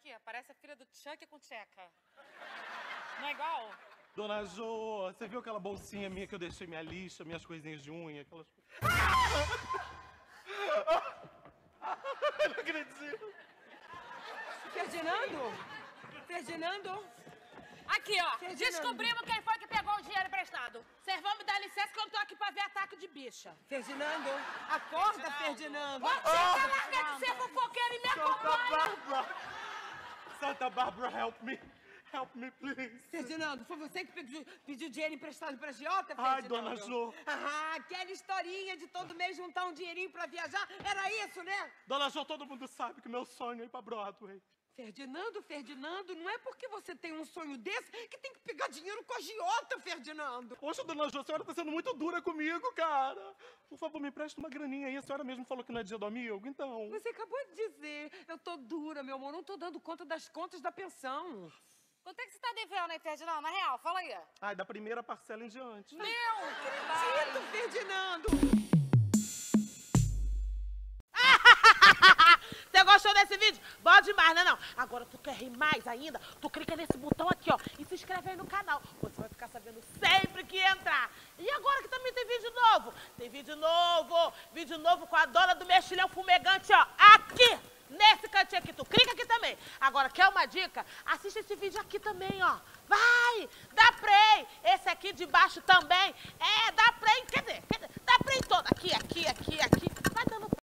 aqui, parece a filha do Chuck com Tcheca. Não é igual? Dona Jo, você viu aquela bolsinha minha que eu deixei minha lixa, minhas coisinhas de unha, aquelas... Não acredito. Ferdinando? Aqui, ó. Ferdinando. Descobrimos quem foi que pegou o dinheiro emprestado. Vocês vão me dar licença que eu não tô aqui pra ver ataque de bicha. Ferdinando, acorda, Ferdinando. Você larga de ser fofoqueiro e me acompanha. Santa Bárbara, help me. Help me, please. Ferdinando, foi você que pediu dinheiro emprestado pra agiota, Ai, Ferdinando? Dona Jo. Ah, aquela historinha de todo mês juntar um dinheirinho pra viajar, era isso, né? Dona Jo, todo mundo sabe que meu sonho é ir pra Broadway. Ferdinando, não é porque você tem um sonho desse que tem que pegar dinheiro com a agiota, Ferdinando. Poxa, Dona Jo, a senhora tá sendo muito dura comigo, cara. Por favor, me empresta uma graninha aí. A senhora mesmo falou que não é dia do amigo, então... Você acabou de dizer, eu tô dura, meu amor, não tô dando conta das contas da pensão. Quanto é que você tá devendo aí, Ferdinando? Na real, fala aí. Ai, da primeira parcela em diante. Meu, Tito, Ferdinando! Você gostou desse vídeo? Bom demais, não? Agora tu quer rir mais ainda? Tu clica nesse botão aqui, ó, e se inscreve aí no canal. Você vai ficar sabendo sempre que entrar. E agora que também tem vídeo novo? Tem vídeo novo com a dona do mexilhão fumegante, ó, aqui, nesse cantinho aqui. Tu clica aqui também. Agora, quer uma dica? Assiste esse vídeo aqui também, ó. Vai, dá play. Esse aqui de baixo também. Dá play, quer dizer, dá play todo. Aqui.